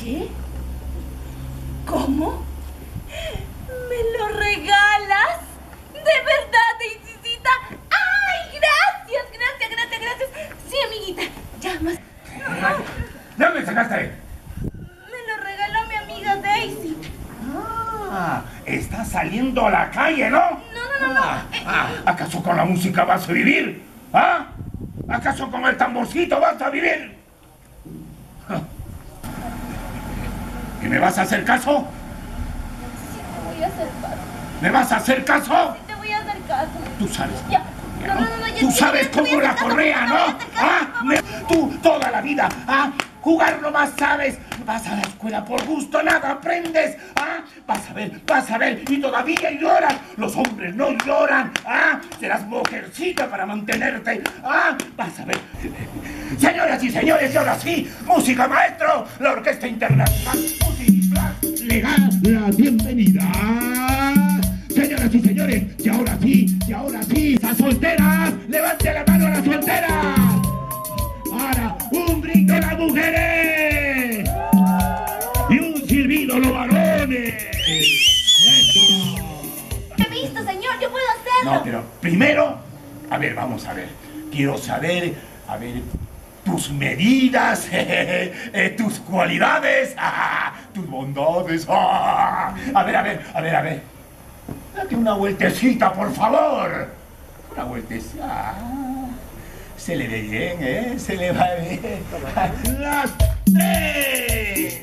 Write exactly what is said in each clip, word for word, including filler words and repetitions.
¿Qué? ¿Cómo? ¿Me lo regalas? ¿De verdad, Daisicita? ¡Ay, gracias, gracias, gracias, gracias! Sí, amiguita, ya más... ¿De dónde sacaste? Me lo regaló mi amiga Daisy. Ah, estás saliendo a la calle, ¿no? No, no, no, no. Ah, ah, ¿acaso con la música vas a vivir? ¿Ah? ¿Acaso con el tamborcito vas a vivir? ¿Y me vas a hacer caso? Sí, te voy a hacer caso. ¿Me vas a hacer caso? Sí, te voy a hacer caso. Tú sabes. Ya. No, no, no, no, ya, Tú ya, sabes ya, te voy cómo a la hacer caso, correa, te ¿no? voy a hacer caso, ¿Ah? por Me- favor. tú toda la vida, ¿ah? Jugar nomás sabes. Vas a la escuela por gusto, nada aprendes, ¿ah? Vas a ver, vas a ver, y todavía lloras. Los hombres no lloran, ¿ah? Serás mujercita para mantenerte, ¿ah? Vas a ver. Señoras y señores, y ahora sí, música maestro, la Orquesta Internacional Multiplas le da la bienvenida. Señoras y señores, y ahora sí, y ahora sí, las solteras, levante la mano a las solteras. Ahora, un brinco a las mujeres y un silbido a los varones. ¡Eso! He visto, señor, yo puedo hacerlo. No, pero primero, a ver, vamos a ver. Quiero saber, a ver, tus medidas, eh, tus cualidades, ah, tus bondades. Ah. A ver, a ver, a ver, a ver. Date una vueltecita, por favor. Una vueltecita. Ah, se le ve bien, ¿eh? Se le va bien. ¡Las tres!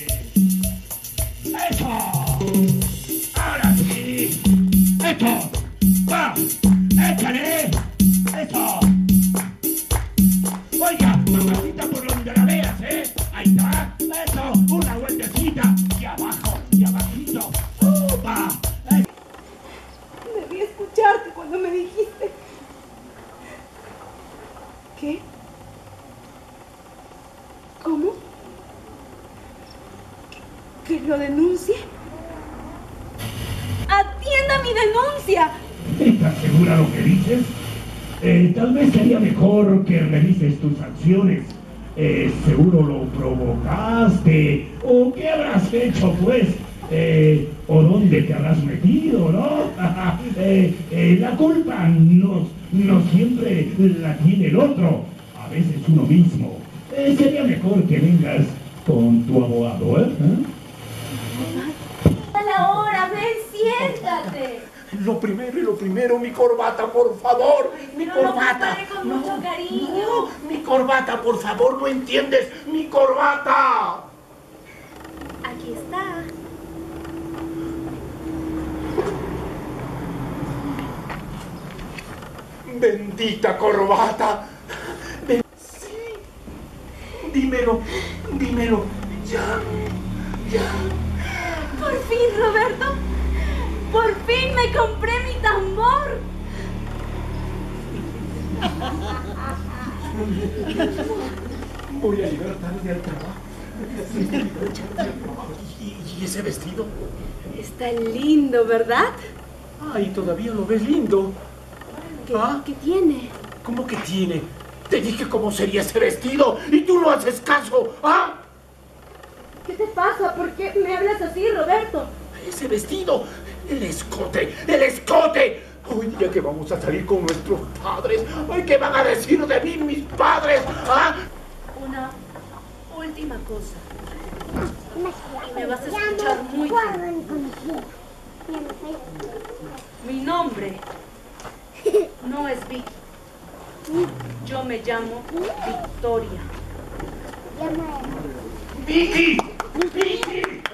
¡Eso! ¡Ahora sí! ¡Eso! ¡Va! ¡Échale! ¡Eso! Oiga, mamacita por donde la veas, ¿eh? Ahí está. ¡Eso! ¡Una vueltecita! ¡Y abajo! ¡Y abajito! ¡Upa! ¡Eh! Debí escucharte cuando me dijiste. ¿Qué? ¿Cómo? ¿Que, que lo denuncie? ¡Atienda mi denuncia! ¿Estás segura lo que dices? Eh, tal vez sería mejor que revises tus acciones. Eh, seguro lo provocaste. ¿O qué habrás hecho, pues? Eh, ¿O dónde te habrás metido, no? eh, eh, la culpa no, no siempre la tiene el otro. A veces uno mismo. Eh, sería mejor que vengas con tu abogado, ¿eh? A la hora, ven, siéntate. Lo primero y lo primero, mi corbata, por favor. Mi Pero lo corbata. preparé con mucho cariño. No, mi corbata, por favor, no entiendes. Mi corbata. Aquí está. Bendita corbata. Ben- Sí. Dímelo, dímelo. Ya, ya. Por fin, Roberto. Por fin me compré mi tambor. Voy a llegar tarde al trabajo. ¿Y, y ese vestido? Está lindo, ¿verdad? Ay, todavía lo ves lindo. ¿Qué, ¿Ah? ¿qué tiene? ¿Cómo que tiene? Te dije cómo sería ese vestido y tú no haces caso, ¿ah? ¿Qué te pasa? ¿Por qué me hablas así, Roberto? Ese vestido, el escote, el escote. Hoy día que vamos a salir con nuestros padres, hoy qué van a decir de mí mis padres, ¿ah? Una última cosa. Y me vas a escuchar muy bien. Mi nombre no es Vicky. Yo me llamo Victoria. Vicky, Vicky.